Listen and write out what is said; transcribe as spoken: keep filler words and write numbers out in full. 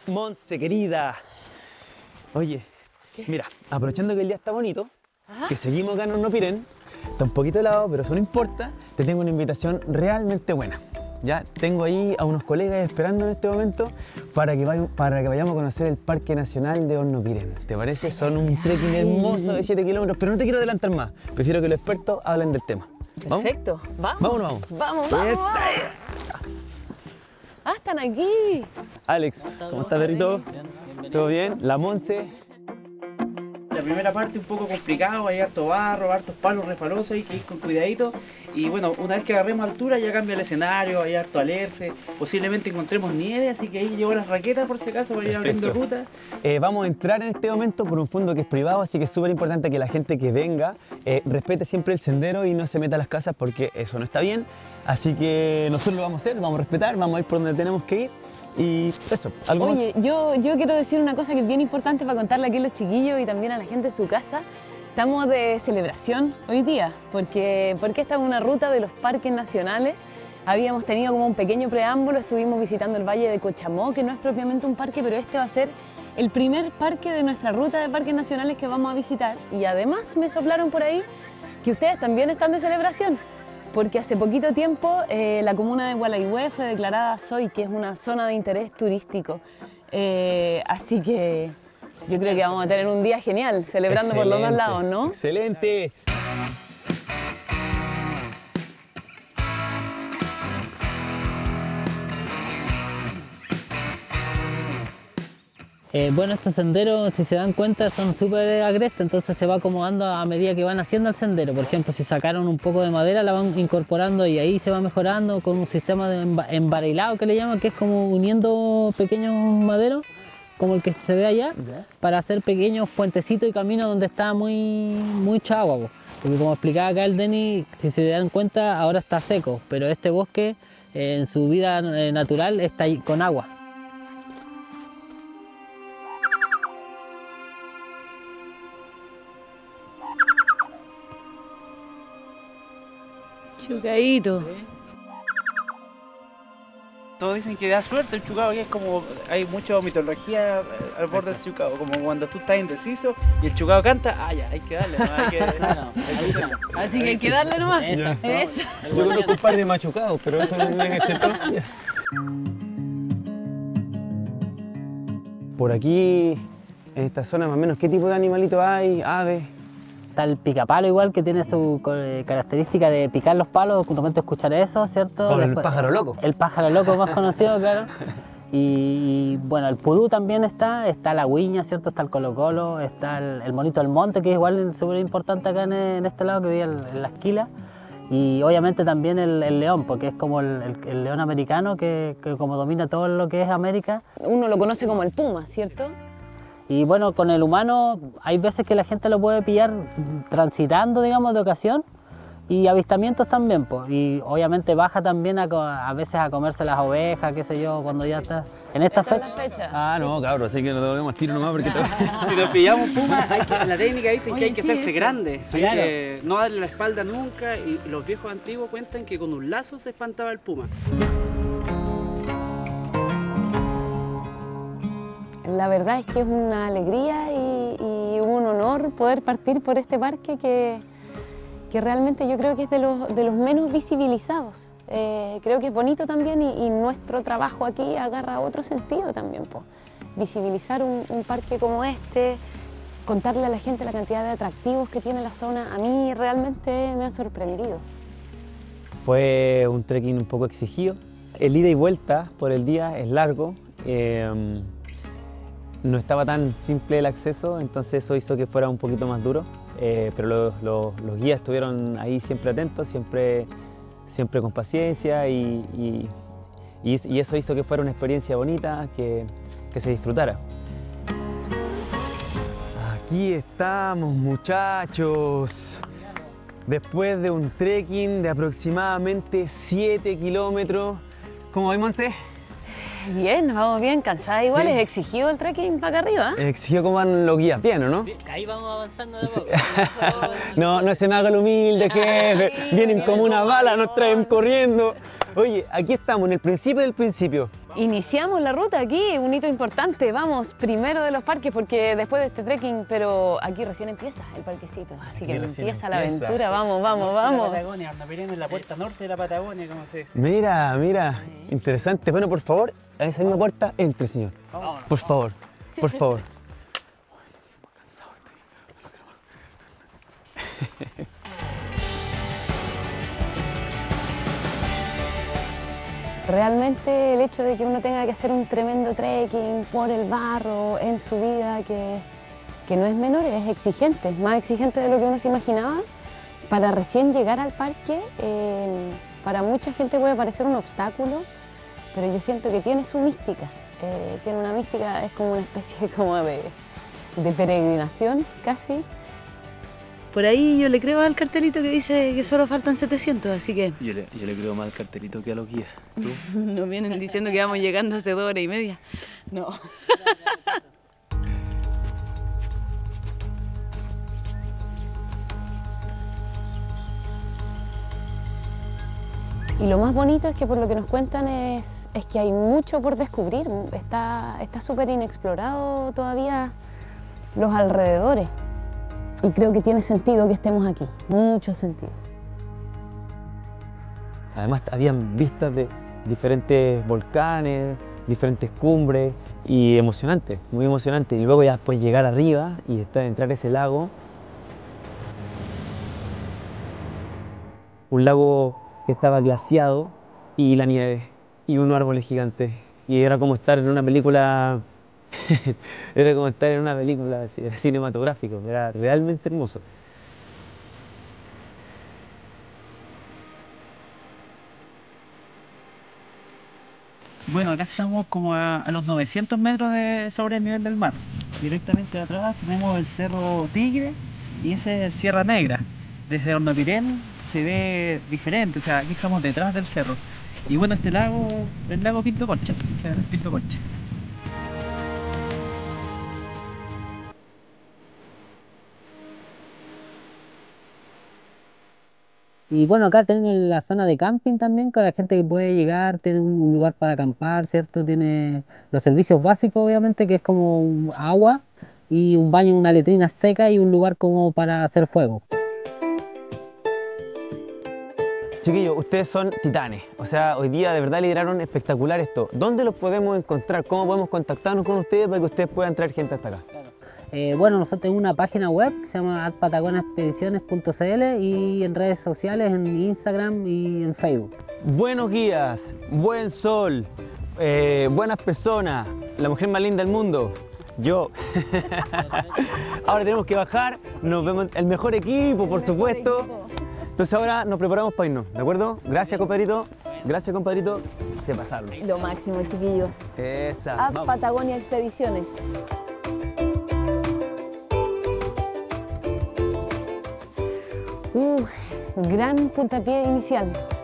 Monse, querida. Oye, ¿qué? Mira, aprovechando que el día está bonito, ¿ajá?, que seguimos acá en Hornopiren, está un poquito helado, pero eso no importa, te tengo una invitación realmente buena. Ya tengo ahí a unos colegas esperando en este momento para que, vay para que vayamos a conocer el Parque Nacional de Hornopiren. ¿Te parece? Son un trekking hermoso de siete kilómetros, pero no te quiero adelantar más. Prefiero que los expertos hablen del tema. Perfecto, vamos. Vámonos, vamos. Vamos, vamos. vamos. Ah, están aquí. Alex, ¿cómo estás, perrito? ¿Todo bien? La Monse. La primera parte un poco complicado, hay harto barro, hartos palos resbalosos, hay que ir con cuidadito. Y bueno, una vez que agarremos altura ya cambia el escenario, hay harto alerce, posiblemente encontremos nieve, así que ahí llevo las raquetas por si acaso para ir abriendo ruta. Eh, vamos a entrar en este momento por un fondo que es privado, así que es súper importante que la gente que venga eh, respete siempre el sendero y no se meta a las casas porque eso no está bien. Así que nosotros lo vamos a hacer, vamos a respetar, vamos a ir por donde tenemos que ir. Y eso, algo Oye, yo, yo quiero decir una cosa que es bien importante para contarle aquí a los chiquillos y también a la gente de su casa. Estamos de celebración hoy día, porque, porque esta es una ruta de los parques nacionales. Habíamos tenido como un pequeño preámbulo, estuvimos visitando el Valle de Cochamó, que no es propiamente un parque, pero este va a ser el primer parque de nuestra ruta de parques nacionales que vamos a visitar. Y además me soplaron por ahí que ustedes también están de celebración, porque hace poquito tiempo eh, la comuna de Gualeguay fue declarada S O I, que es una zona de interés turístico. Eh, así que yo creo que vamos a tener un día genial, celebrando excelente, por los dos lados, ¿no? ¡Excelente! Eh, bueno, estos senderos, si se dan cuenta, son súper agrestes, entonces se va acomodando a medida que van haciendo el sendero. Por ejemplo, si sacaron un poco de madera, la van incorporando y ahí se va mejorando con un sistema de embarilado que le llaman, que es como uniendo pequeños maderos, como el que se ve allá, para hacer pequeños puentecitos y caminos donde está muy, mucha agua. Porque como explicaba acá el Denny, si se dan cuenta, ahora está seco, pero este bosque eh, en su vida eh, natural está ahí con agua. Chucadito. Sí. Todos dicen que da suerte el chucado, que es como, hay mucha mitología al borde del chucado, como cuando tú estás indeciso y el chucado canta, ah ya, hay que darle, no hay que... No, hay que así que hay que darle nomás. Esa. Esa. Yo conozco un par de machucados, pero eso no es exceptología. Por aquí, en esta zona más o menos, ¿qué tipo de animalitos hay? ¿Aves? Está el picapalo igual, que tiene su característica de picar los palos, de repente escuchar eso, ¿cierto? Con Después, el pájaro loco. El pájaro loco más conocido, claro. Y bueno, el pudú también está, está la huiña, ¿cierto? Está el colocolo, está el, el monito del monte, que es igual súper importante acá en, en este lado que vive en, en la esquila. Y obviamente también el, el león, porque es como el, el, el león americano que, que como domina todo lo que es América. Uno lo conoce como el puma, ¿cierto? Y bueno, con el humano hay veces que la gente lo puede pillar transitando, digamos, de ocasión, y avistamientos también, pues. Y obviamente baja también a, a veces a comerse las ovejas, qué sé yo, cuando ya está en esta fecha. fecha. Ah, sí. No, cabrón, así que no debemos tiro nomás porque... Si nos pillamos puma, hay que, la técnica dice que hay que sí, hacerse eso. grande, hay Claro. que no darle la espalda nunca, y los viejos antiguos cuentan que con un lazo se espantaba el puma. La verdad es que es una alegría y, y un honor poder partir por este parque que, que realmente yo creo que es de los, de los menos visibilizados. Eh, creo que es bonito también y, y nuestro trabajo aquí agarra otro sentido también, po. Visibilizar un, un parque como este, contarle a la gente la cantidad de atractivos que tiene la zona, a mí realmente me ha sorprendido. Fue un trekking un poco exigido. El ida y vuelta por el día es largo. Eh, No estaba tan simple el acceso, entonces eso hizo que fuera un poquito más duro, eh, pero los, los, los guías estuvieron ahí siempre atentos, siempre, siempre con paciencia y, y, y eso hizo que fuera una experiencia bonita, que, que se disfrutara. Aquí estamos, muchachos, después de un trekking de aproximadamente siete kilómetros. ¿Cómo va, Monse? Bien, vamos bien, cansada igual, Sí. es exigido el trekking para acá arriba, ¿eh? Exigió cómo van los guías, bien, ¿o no? Ahí vamos avanzando de poco. No, no se me haga el humilde, que vienen como una bala, nos traen corriendo. Oye, aquí estamos, en el principio del principio. Iniciamos la ruta aquí, un hito importante. Vamos, primero de los parques, porque después de este trekking, pero aquí recién empieza el parquecito, así que recién empieza la empieza. aventura. Vamos, vamos, La vamos. Patagonia, Hornopiren es la puerta norte de la Patagonia, como se dice. Mira, mira, interesante. Bueno, por favor, a esa misma puerta entre, señor. Vámonos. Por favor, por favor. Realmente el hecho de que uno tenga que hacer un tremendo trekking por el barro en su vida, que, que no es menor, es exigente, más exigente de lo que uno se imaginaba. Para recién llegar al parque, eh, para mucha gente puede parecer un obstáculo, pero yo siento que tiene su mística. Eh, tiene una mística, es como una especie como de, de peregrinación casi. Por ahí yo le creo al cartelito que dice que solo faltan setecientos, así que Yo le, yo le creo más al cartelito que a los guías. ¿Tú? nos vienen diciendo que vamos llegando hace dos horas y media. No. Y lo más bonito es que por lo que nos cuentan es, es que hay mucho por descubrir. Está está súper inexplorado todavía los alrededores. Y creo que tiene sentido que estemos aquí, mucho sentido. Además, habían vistas de diferentes volcanes, diferentes cumbres y emocionante, muy emocionante. Y luego ya después llegar arriba y estar, entrar a ese lago. Un lago que estaba glaciado y la nieve y unos árboles gigantes. Y era como estar en una película, era como estar en una película cinematográfica, era realmente hermoso. Bueno, acá estamos como a, a los novecientos metros de, sobre el nivel del mar. Directamente atrás tenemos el Cerro Tigre y ese es Sierra Negra. Desde Hornopiren se ve diferente, o sea, aquí estamos detrás del cerro. Y bueno, este lago, el lago Pinto Concha, o sea, el Pinto Concha. Y bueno, acá tienen la zona de camping también, con la gente que puede llegar, tiene un lugar para acampar, ¿cierto? Tiene los servicios básicos, obviamente, que es como un agua y un baño, una letrina seca y un lugar como para hacer fuego. Chiquillos, ustedes son titanes, o sea, hoy día de verdad lideraron espectacular esto. ¿Dónde los podemos encontrar? ¿Cómo podemos contactarnos con ustedes para que ustedes puedan traer gente hasta acá? Eh, bueno, nosotros tenemos una página web que se llama at patagonia expediciones punto c l y en redes sociales, en Instagram y en Facebook. Buenos guías, buen sol, eh, buenas personas, la mujer más linda del mundo, yo. Ahora tenemos que bajar, nos vemos el mejor equipo, por supuesto. Entonces ahora nos preparamos para irnos, ¿de acuerdo? Gracias, compadrito. Gracias, compadrito. Se pasaron. Lo máximo, chiquillos. Esa. A Vamos. Patagonia Expediciones. Uh, gran puntapié inicial.